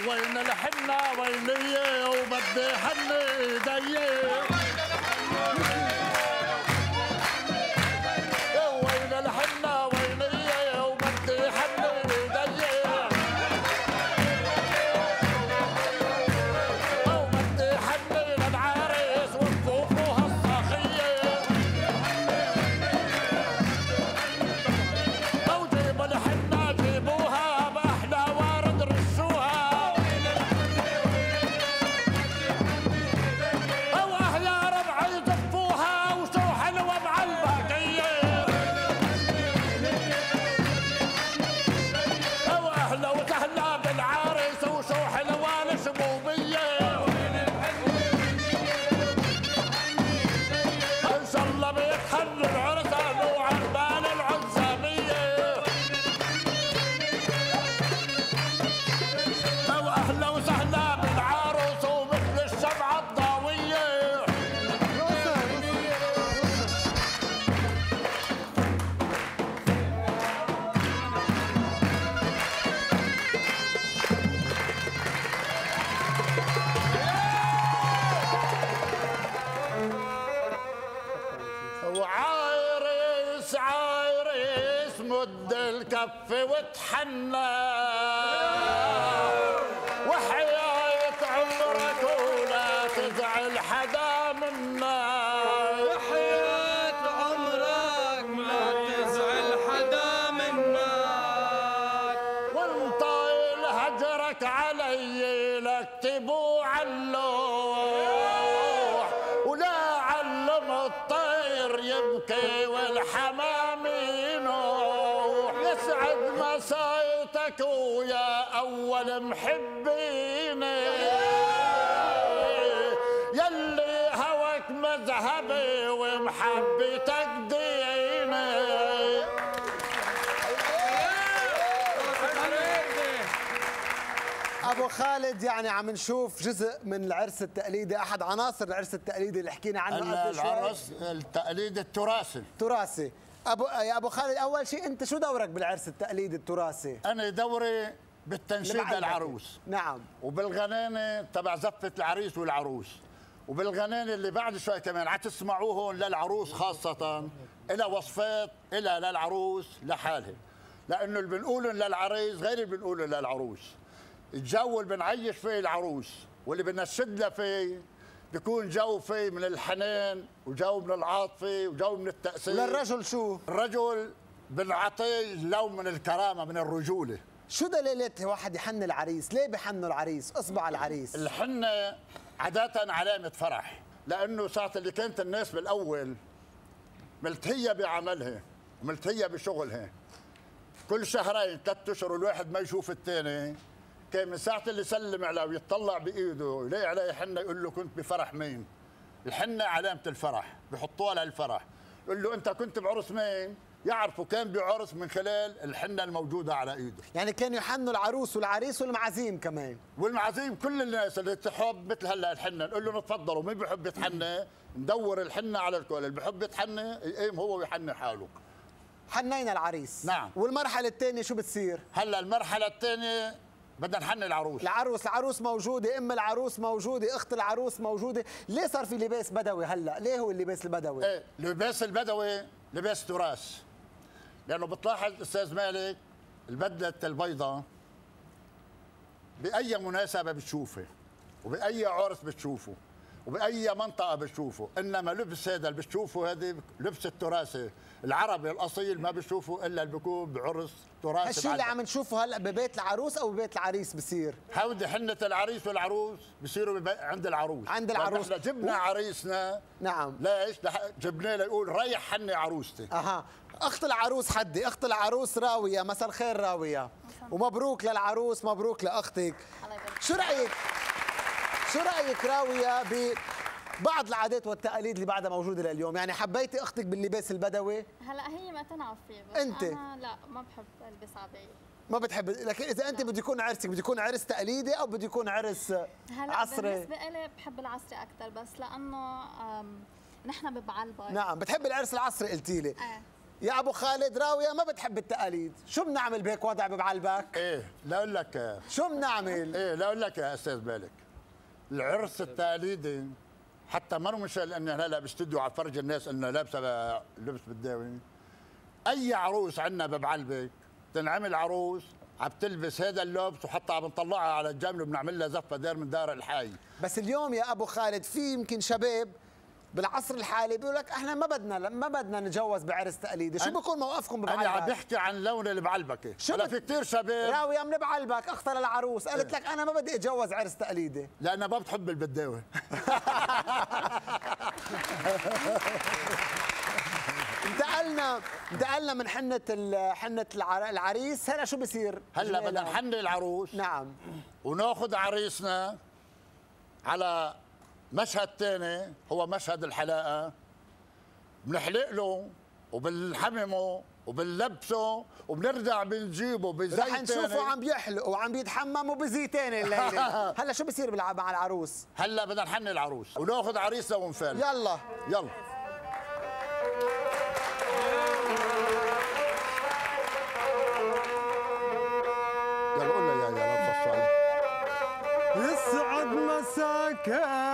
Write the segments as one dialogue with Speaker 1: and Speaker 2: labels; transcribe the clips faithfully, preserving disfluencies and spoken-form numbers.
Speaker 1: وين الحنة ويلي وبدي حن ايدي وين الحنة ويلي وبدي حن ايدي وبدي حن للعريس وفوقها الصاخية وجيب الحنة جيبوها بأحلى ورد رشوها وأحلى ربع يزفوها وشو حلوة مع الباقية وأحلى وسهلة بالعريس وشو حلوة الشبوبية إن شاء الله بيتحل العرسان وعربان العزامية وأهلا وسهلا بالعروس ومثل الشمعة الضاوية وعايرس عايرس مد الكف وتحنى وحياة عمرك ولا تزعل حدا منا
Speaker 2: وحياة عمرك ما تزعل حدا منك
Speaker 1: وانطايل هجرك علي لاكتبوا علوح ولا علم الطير يبكي والحمام ينوح يسعد مسايتك ويا اول محبيني يلي هواك مذهبي ومحبتك ديني
Speaker 3: ابو خالد، يعني عم نشوف جزء من العرس التقليدي، احد عناصر العرس التقليدي اللي حكينا عنه قبل شوي.
Speaker 1: العرس التقليدي التراثي
Speaker 3: تراثي. ابو يا ابو خالد، اول شيء انت شو دورك بالعرس التقليدي التراثي؟
Speaker 1: انا دوري بالتنشيد للعروس،
Speaker 3: نعم،
Speaker 1: وبالغنانه تبع زفه العريس والعروس، وبالغنانه اللي بعد شوي كمان عتسمعوهم للعروس خاصه، إلى وصفات إلى للعروس لحالها، لانه اللي بنقولهم للعريس غير اللي بنقولهم للعروس. الجو اللي بنعيش فيه العروس واللي بنشد لها فيه بيكون جو فيه من الحنان وجو من العاطفه وجو من التأثير.
Speaker 3: وللرجل شو؟
Speaker 1: الرجل بنعطيه لون من الكرامه من الرجوله.
Speaker 3: شو دليلة واحد يحن العريس؟ ليه بحنوا العريس؟ اصبع العريس.
Speaker 1: الحنه عاده علامه فرح، لانه ساعه اللي كانت الناس بالاول ملتهيه بعملها وملتهيه بشغلها، كل شهرين ثلاث اشهر الواحد ما يشوف الثاني، كان من ساعة اللي يسلم عليه ويطلع بإيده يلاقي عليه حنة يقول له كنت بفرح مين؟ الحنة علامة الفرح، بحطوها للفرح، يقول له أنت كنت بعرس مين؟ يعرفوا كان بعرس من خلال الحنة الموجودة على إيده.
Speaker 3: يعني كانوا يحنوا العروس والعريس والمعازيم كمان.
Speaker 1: والمعازيم كل الناس اللي تحب مثل هلا الحنة نقول له تفضلوا، مين بحب يتحنى؟ ندور الحنة على الكل، اللي بحب يتحنى يقيم هو ويحنى حاله.
Speaker 3: حنينا العريس.
Speaker 1: نعم.
Speaker 3: والمرحلة الثانية شو بتصير؟
Speaker 1: هلا المرحلة الثانية بدنا نحني العروس.
Speaker 3: العروس العروس موجودة، ام العروس موجودة، اخت العروس موجودة، ليه صار في لباس بدوي هلا؟ ليه هو اللباس البدوي؟
Speaker 1: ايه، اللباس البدوي لباس تراث. لأنه بتلاحظ أستاذ مالك البدلة البيضاء بأي مناسبة بتشوفه وبأي عرس بتشوفه وبأي منطقة بتشوفه، إنما لبس هذا اللي بتشوفه هذا لبس التراثي العربي الأصيل ما بتشوفه إلا اللي بيكون بعرس تراثي.
Speaker 3: هالشيء اللي عم نشوفه هلا ببيت العروس أو ببيت العريس بصير؟
Speaker 1: هودي حنة العريس والعروس بصيروا عند العروس.
Speaker 3: عند العروس.
Speaker 1: احنا جبنا و... عريسنا.
Speaker 3: نعم.
Speaker 1: ليش؟ جبناه ليقول ريح حني عروستي.
Speaker 3: اها، اخت العروس حدي، اخت العروس راويه، مساء الخير راويه، ومبروك للعروس، مبروك لاختك. شو رايك؟ شو رايك راويه ببعض العادات والتقاليد اللي بعدها موجوده لليوم؟ يعني حبيتي اختك باللباس البدوي؟
Speaker 4: هلا هي ما تنعرف فيه، بس
Speaker 3: انت
Speaker 4: انا لا ما بحب البس عباية.
Speaker 3: ما بتحب، لكن اذا انت بده يكون عرسك بده يكون عرس تقليدي او بده يكون عرس
Speaker 4: هلا
Speaker 3: عصري؟
Speaker 4: بالنسبه لي بحب العصري اكثر، بس لانه نحن ببعلبك.
Speaker 3: نعم، بتحب العرس العصري قلتي لي.
Speaker 4: ايه.
Speaker 3: يا ابو خالد راويه ما بتحب التقاليد، شو بنعمل بهيك وضع ببعلبك؟
Speaker 1: ايه لا اقول لك
Speaker 3: شو بنعمل؟
Speaker 1: ايه لا اقول لك يا استاذ بالك، العرس التقليدي حتى ما مش اني هلا باستوديو على فرج الناس انه لابسه لبس بالداوي. اي عروس عندنا ببعلبك تنعمل عروس عم تلبس هذا اللبس وحتى عم نطلعها على الجمل وبنعمل لها زفه دار من دار الحي.
Speaker 3: بس اليوم يا ابو خالد في يمكن شباب بالعصر الحالي بيقول لك احنا ما بدنا ما بدنا نتجوز بعرس تقليدي، شو بيكون موقفكم ببعلبك؟
Speaker 1: انا عم بحكي عن لون اللي بعلبكه، هلا في كثير شباب
Speaker 3: راويه من بعلبك اختار العروس قالت لك انا ما بدي اتجوز عرس تقليدي
Speaker 1: لانها ما بتحب البداوه.
Speaker 3: انتقلنا انتقلنا من حنه حنه العريس، هلا شو بصير؟
Speaker 1: هلا بدنا نحني العروس.
Speaker 3: نعم.
Speaker 1: وناخذ عريسنا على مشهد ثاني هو مشهد الحلاقه، بنحلق له وبنحممه وبنلبسه وبنرجع بنجيبه بزيت
Speaker 3: رح نشوفه عم بيحلق وعم بيتحمم وبزيتين الليله. هلا شو بصير مع العروس؟
Speaker 1: هلا بدنا نحني العروس وناخذ عريسنا ونفل.
Speaker 3: يلا
Speaker 1: يلا يلا قول لي يا يا لابس الصعيد.
Speaker 5: يسعد مساك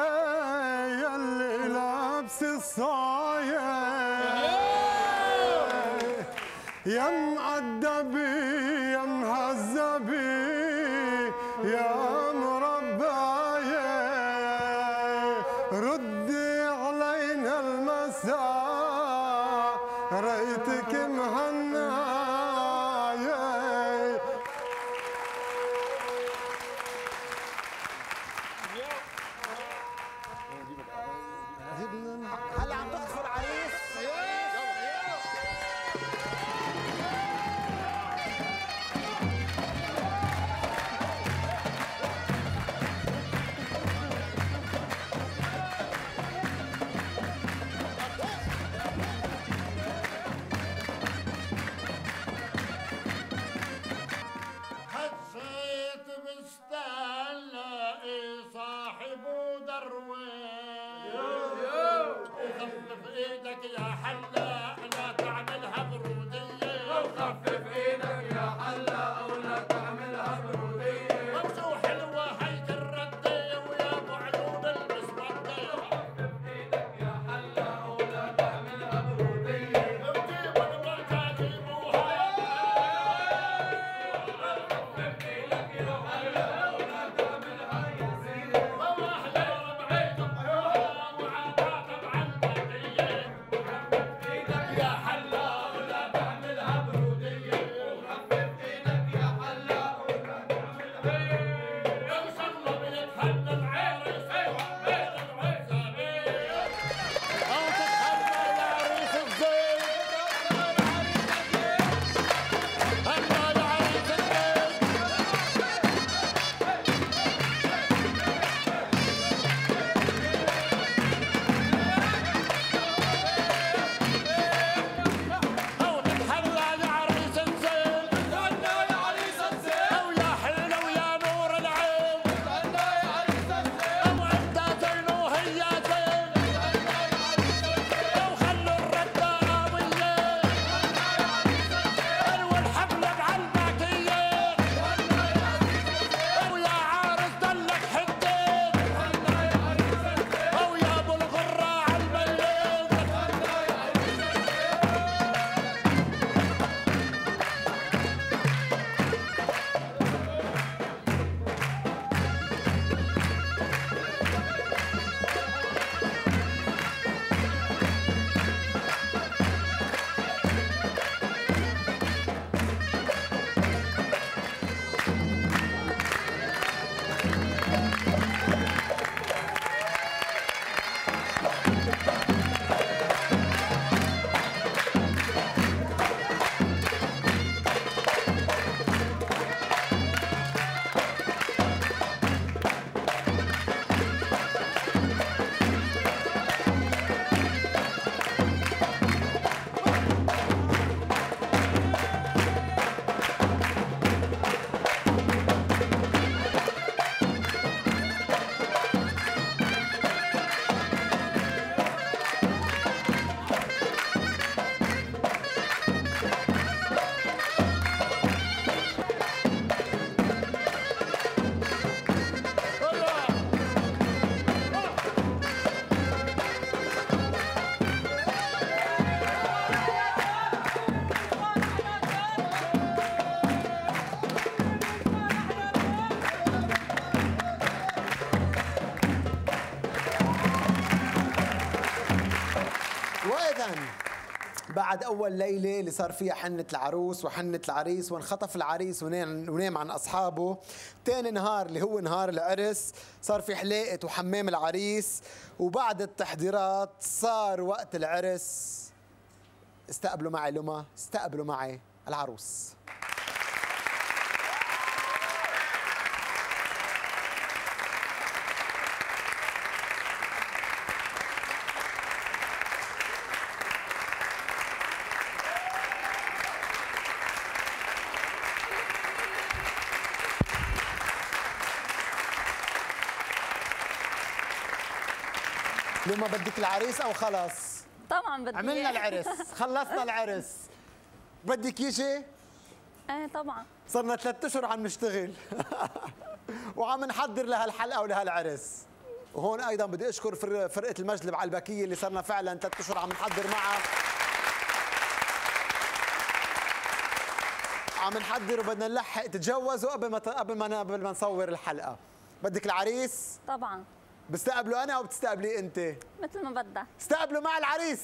Speaker 5: يلي لابس الصايع يا مؤدبي يا مهذبي يا مرباية ردي علينا المساء ريتك مهناية.
Speaker 3: هلا عم تخطفوا العريس؟
Speaker 1: هالصيت بستان لاقي صاحبه درويش وخفف ايدك يا حلاق لا تعملها برودية وخفف ايدك يا حلاق ولا تعملها برودية وشو حلوة هيدي الردية ويا ابو عيون المسودية وخفف ايدك يا حلاق ولا تعملها برودية وجيبوا المعجة جيبوها
Speaker 3: وإذا بعد أول ليلة اللي صار فيها حنة العروس وحنة العريس وانخطف العريس ونام, ونام عن أصحابه، تاني نهار اللي هو نهار العرس صار في حلاقة وحمام العريس، وبعد التحضيرات صار وقت العرس. استقبلوا معي لما، استقبلوا معي العروس. لما بدك العريس او خلص؟
Speaker 4: طبعا بدي
Speaker 3: عملنا
Speaker 4: إياه.
Speaker 3: العرس، خلصنا العرس، بدك يجي؟
Speaker 4: ايه طبعا.
Speaker 3: صرنا ثلاث اشهر عم نشتغل وعم نحضر لهالحلقه ولهالعرس. وهون ايضا بدي اشكر فرقه المجلب على البكيه اللي صرنا فعلا ثلاث اشهر عم نحضر معها، عم نحضر وبدنا نلحق تتجوزوا قبل ما قبل ما قبل ما نصور الحلقه. بدك العريس؟
Speaker 4: طبعا.
Speaker 3: بستقبله انا او بتستقبلي انت؟
Speaker 4: مثل ما بدك.
Speaker 3: استقبلوا مع العريس.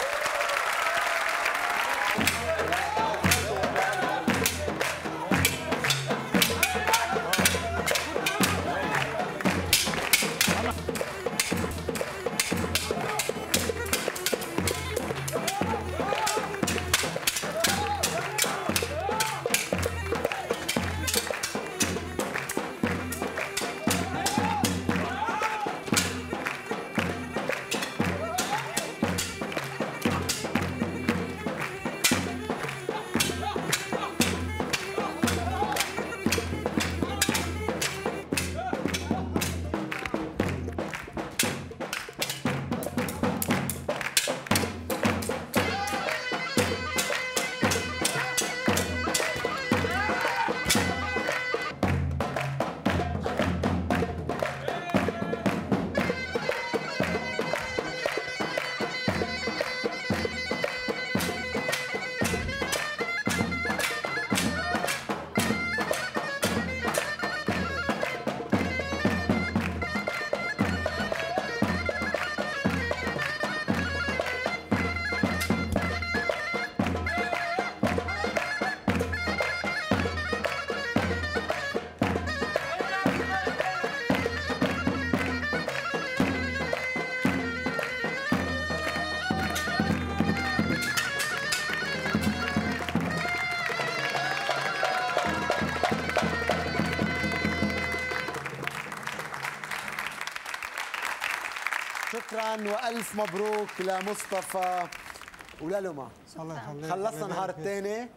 Speaker 3: شكرا والف مبروك لمصطفى وللما.
Speaker 5: الله يخليك.
Speaker 3: خلصنا نهار الثاني،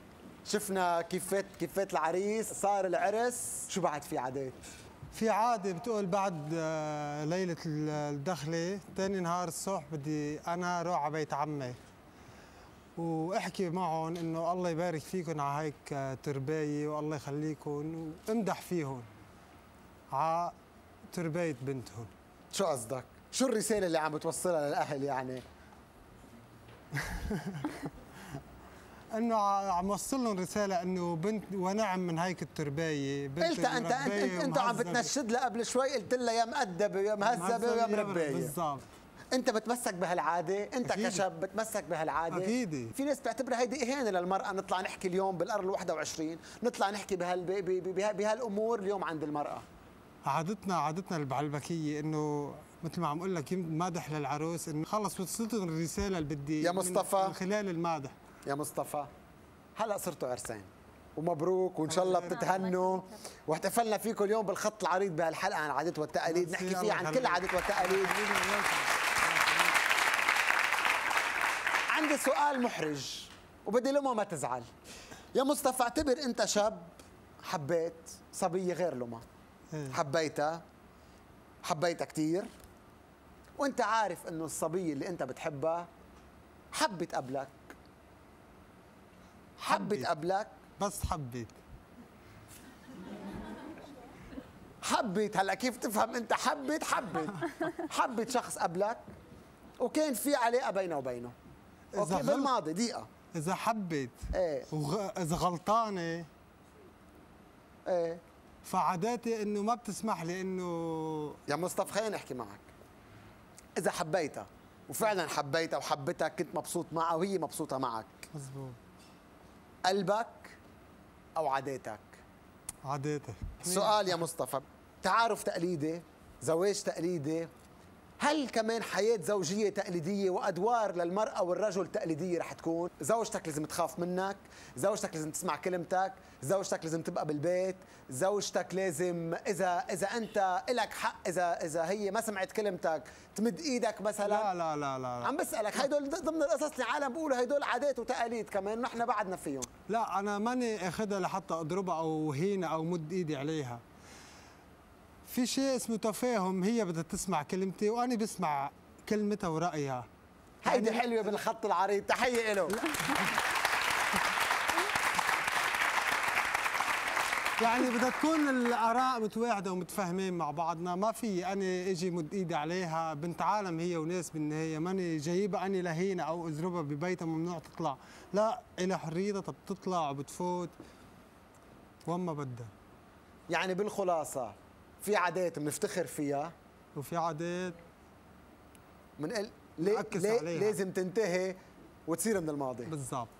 Speaker 3: شفنا كيف فات كيف فات العريس، صار العرس، شو بعد في عادات؟
Speaker 5: في عادة بتقول بعد آه، ليلة الدخلة ثاني نهار الصبح بدي أنا أروح على بيت عمي واحكي معهم إنه الله يبارك فيكم على هيك آه، ترباية والله يخليكم، وامدح فيهم على ترباية بنتهم.
Speaker 3: شو قصدك؟ شو الرسالة اللي عم بتوصلها للأهل يعني؟
Speaker 5: انه عم وصل لهم رساله انه بنت ونعم من هيك التربايه، بنت
Speaker 3: قلت انت انت انت, انت عم بتنشد لها قبل شوي، قلت لها يا مؤدبه يا مهذبه ويا مربيه.
Speaker 5: بالضبط.
Speaker 3: انت بتمسك بهالعاده، انت
Speaker 5: أكيد.
Speaker 3: كشاب بتمسك بهالعاده.
Speaker 5: اكيد.
Speaker 3: في ناس بتعتبرها هيدي اهانه للمراه، نطلع نحكي اليوم بالقرن الواحد وعشرين، نطلع نحكي بهال بهالامور اليوم عند المراه.
Speaker 5: عادتنا عادتنا على البكيه انه مثل ما عم اقول لك مادح للعروس، انه خلص وصلتهم الرساله اللي بدي
Speaker 3: يا مصطفى
Speaker 5: من خلال المادح.
Speaker 3: يا مصطفى هلا صرتوا عرسان ومبروك، وان شاء الله بتتهنوا، واحتفلنا فيكم اليوم بالخط العريض بهالحلقه عن العادات والتقاليد، نحكي فيها عن كل العادات والتقاليد. عندي سؤال محرج وبدي لما ما تزعل. يا مصطفى اعتبر انت شاب حبيت صبيه غير لما، حبيتها حبيتها كثير، وانت عارف انه الصبيه اللي انت بتحبها حبت قبلك، حبت قبلك
Speaker 5: بس حبيت
Speaker 3: حبت هلا كيف تفهم انت حبت حبت حبت شخص قبلك وكان في علاقه بينه وبينه اوكي بالماضي دقيقه.
Speaker 5: اذا حبت
Speaker 3: ايه
Speaker 5: وغ... اذا غلطانه
Speaker 3: ايه
Speaker 5: فعاداتي انه ما بتسمح لي انه.
Speaker 3: يا مصطفى خليني احكي معك. اذا حبيتها وفعلا حبيتها وحبتك، كنت مبسوط معها وهي مبسوطة معك.
Speaker 5: مزبوط.
Speaker 3: قلبك أو عاداتك؟
Speaker 5: عاداتي.
Speaker 3: سؤال يا مصطفى، تعارف تقليدي، زواج تقليدي، هل كمان حياة زوجية تقليدية وأدوار للمرأة والرجل تقليدية رح تكون؟ زوجتك لازم تخاف منك، زوجتك لازم تسمع كلمتك، زوجتك لازم تبقى بالبيت، زوجتك لازم إذا إذا أنت إلك حق، إذا إذا هي ما سمعت كلمتك تمد إيدك مثلا.
Speaker 5: لا لا لا لا, لا.
Speaker 3: عم بسألك، هدول ضمن القصص اللي العالم بيقولوا هدول عادات وتقاليد كمان نحن بعدنا فيهم.
Speaker 5: لا أنا ماني أخذها لحتى أضربها أو هينة أو مد إيدي عليها. في شيء اسمه تفاهم، هي بدها تسمع كلمتي وأنا بسمع كلمتها ورأيها.
Speaker 3: هيدي حلوة بالخط العريض، تحية له.
Speaker 5: يعني بدها تكون الآراء متواحدة ومتفاهمين مع بعضنا، ما في أنا أجي مد إيدي عليها، بنت عالم هي وناس بالنهاية، ماني جايبها أنا لهينة أو أضربها ببيتها ممنوع تطلع، لا إلها حريتها، طب بتطلع وبتفوت وين ما بدها.
Speaker 3: يعني بالخلاصة في عادات بنفتخر فيها
Speaker 5: وفي عادات
Speaker 3: من ليه ليه لازم تنتهي وتصير من الماضي.
Speaker 5: بالضبط.